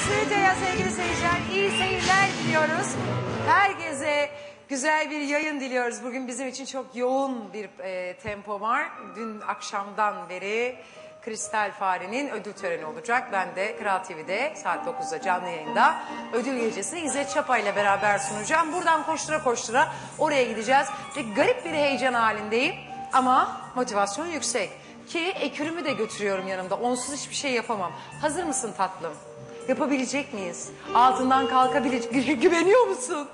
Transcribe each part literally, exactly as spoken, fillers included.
Stüdyoya sevgili seyirciler, iyi seyirler diliyoruz. Herkese güzel bir yayın diliyoruz. Bugün bizim için çok yoğun bir e, tempo var. Dün akşamdan beri Kristal Fare'nin ödül töreni olacak. Ben de Kral T V'de saat dokuzda canlı yayında ödül gecesini İzzet Çapa ile beraber sunacağım. Buradan koştura koştura oraya gideceğiz. Ve garip bir heyecan halindeyim ama motivasyon yüksek. Ki ekürümü de götürüyorum yanımda. Onsuz hiçbir şey yapamam. Hazır mısın tatlım? Yapabilecek miyiz? Altından kalkabilecek. Gü güveniyor musun?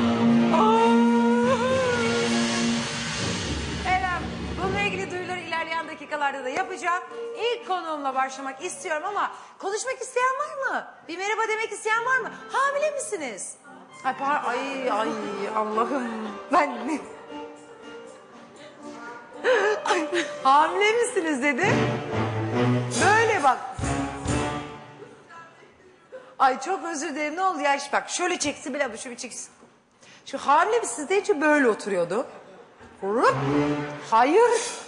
Evet, bununla ilgili duyuruları ilerleyen dakikalarda da yapacağım. İlk konuğumla başlamak istiyorum ama konuşmak isteyen var mı? Bir merhaba demek isteyen var mı? Hamile misiniz? Ay, ay, ay Allah'ım ben... Ay, hamile misiniz dedi. Böyle bak. Ay çok özür dilerim, ne oldu ya? Bak şöyle çeksin bile, şöyle çeksin. Şu hamile misiniz deyince böyle oturuyordu. Hop. Hayır.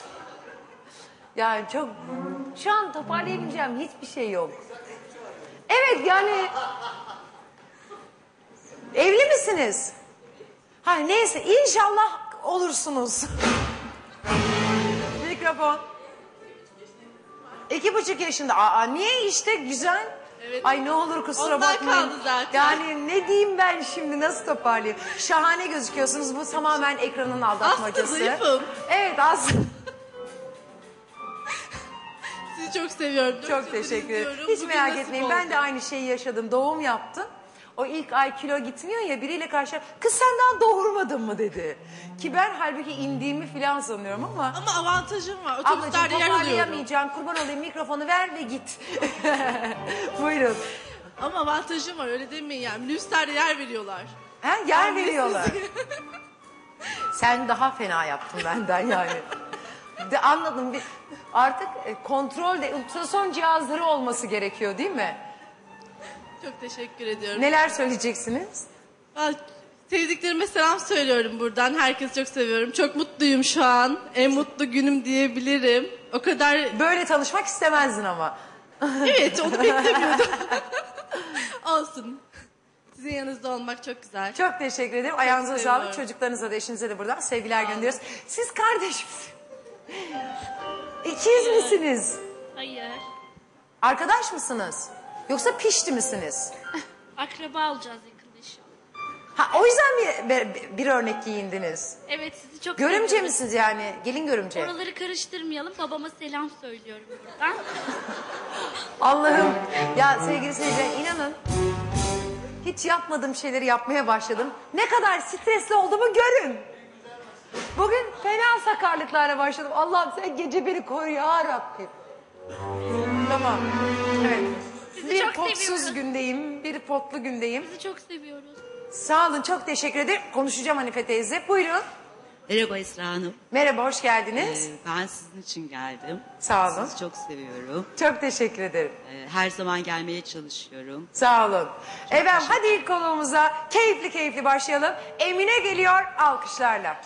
Yani çok... Şu an toparlayabileceğim hiçbir şey yok. Evet yani... Evli misiniz? Ha neyse, inşallah olursunuz. Mikrofon. İki buçuk yaşında. Aa niye işte güzel. Evet. Ay ne olur kusura Ondan bakmayın. kaldı zaten. Yani ne diyeyim ben şimdi, nasıl toparlayayım? Şahane gözüküyorsunuz. Bu tamamen ekranın aldatmacası. Aslında zayıfım. Evet aslında. Sizi çok seviyorum. Çok, çok teşekkür ederim. Hiç Bugün merak nasip etmeyin. oldu. Ben de aynı şeyi yaşadım. Doğum yaptım. O ilk ay kilo gitmiyor ya, biriyle karşı kız sen daha doğurmadın mı dedi. Ki ben halbuki indiğimi falan sanıyorum ama. Ama avantajım var. Ablacığım Otobüslerde yer alıyorum. toparlayamayacağım. Kurban olayım, mikrofonu ver ve git. Buyurun. Ama avantajım var, öyle demeyin yani. Minibüslerde yer veriyorlar. Ha, yer Yani veriyorlar. siz- Sen daha fena yaptın benden yani. De, anladım. Bir, artık e, kontrolde ultrason cihazları olması gerekiyor değil mi? Çok teşekkür ediyorum. Neler söyleyeceksiniz? Ay, sevdiklerime selam söylüyorum buradan. Herkesi çok seviyorum. Çok mutluyum şu an. En mutlu günüm diyebilirim. O kadar... Böyle tanışmak istemezdin ama. Evet, onu beklemiyordum. Olsun. Sizin yanınızda olmak çok güzel. Çok teşekkür ederim. Ayağınıza seviyorum. sağlık. Çocuklarınıza da eşinize de buradan sevgiler gönderiyoruz. Siz kardeş misiniz? İkiz misiniz? Hayır. Arkadaş mısınız? Yoksa pişti misiniz? Akraba olacağız yakında inşallah. Ha, o yüzden mi bir, bir örnek giyindiniz? Evet, sizi çok Görümce seviyorum. misiniz yani? Gelin görümce. Oraları karıştırmayalım. Babama selam söylüyorum buradan. Allah'ım. Ya sevgili seyirciler, inanın hiç yapmadığım şeyleri yapmaya başladım. Ne kadar stresli olduğumu görün. Bugün fena sakarlıklarla başladım. Allah'ım sen gece beni koru ya Rabbim. Tamam. Evet. Sizi Bir çok potsuz seviyoruz. gündeyim, bir potlu gündeyim. Sizi çok seviyoruz. Sağ olun, çok teşekkür ederim. Konuşacağım Hanife teyze. Buyurun. Merhaba Esra Hanım. Merhaba, hoş geldiniz. Ee, ben sizin için geldim. Sağ olun. Sizi çok seviyorum. Çok teşekkür ederim. Ee, her zaman gelmeye çalışıyorum. Sağ olun. Efendim hadi ilk konuğumuza keyifli keyifli başlayalım. Emine geliyor alkışlarla.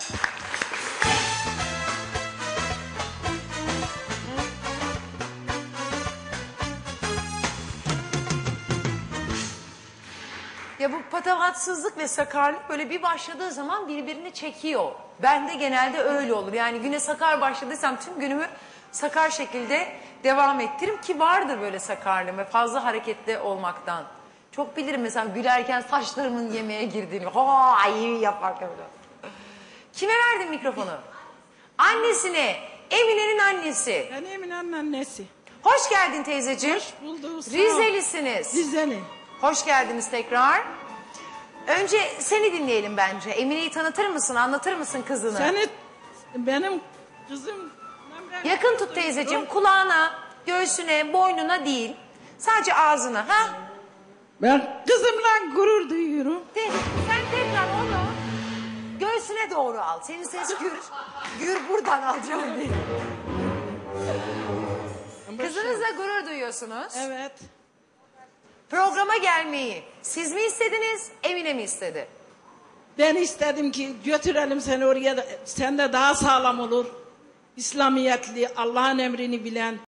Ya bu patavatsızlık ve sakarlık böyle bir başladığı zaman birbirini çekiyor. Ben de genelde öyle olur. Yani güne sakar başladıysam tüm günümü sakar şekilde devam ettiririm ki vardır böyle sakarlığım ve fazla hareketli olmaktan. Çok bilirim mesela gülerken saçlarımın yemeğe girdiğini. Ha iyi yapar böyle. Kime verdin mikrofonu? Annesine. Emine'nin annesi. Ben Emine'nin annesi. Hoş geldin teyzeciğim. Hoş bulduk. sağ ol. Rizelisiniz. Rizeli. Hoş geldiniz tekrar. Önce seni dinleyelim bence. Emine'yi tanıtır mısın, anlatır mısın kızını? Seni benim kızım. ben- Yakın tut teyzeciğim, kulağına, göğsüne, boynuna değil. Sadece ağzına. Ha? Ben kızımla gurur duyuyorum. De, sen tekrar onu göğsüne doğru al. Senin ses gür, gür buradan alacağım diye. Kızınızla gurur duyuyorsunuz. Evet. Programa gelmeyi siz mi istediniz, Emine mi istedi? Ben istedim ki götürelim seni oraya da, sen de daha sağlam olur. İslamiyetli, Allah'ın emrini bilen.